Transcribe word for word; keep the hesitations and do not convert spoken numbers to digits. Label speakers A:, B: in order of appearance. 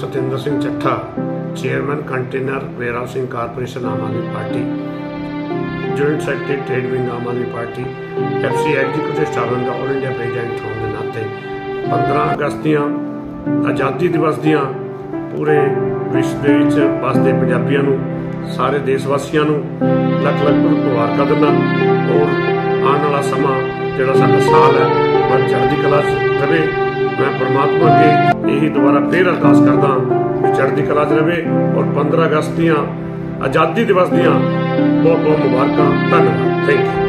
A: Satinder Singh Chattha, chairman container warehousing corporation Aam Aadmi Party, joint secretary trade wing Aam Aadmi Party, F C executive staff का all India president होने के नाते पंद्रह अगस्त दियां आज़ादी दिवस दियां पूरे विश्व के वसदे पंजाबियों नूं, सारे देशवासियों नूं लख लख मुबारक दिंदा। और आने वाला समा जिहड़ा साडा साल है वह चढ़दी कला च रहे। मैं परमात्मा अगे यही दोबारा फिर अरदास करदा कि चढ़दी कला च रहे। और पंद्रह अगस्त दियां आज़ादी दिवस दियां बहुत बहुत मुबारक। धन्यवाद। Thank you.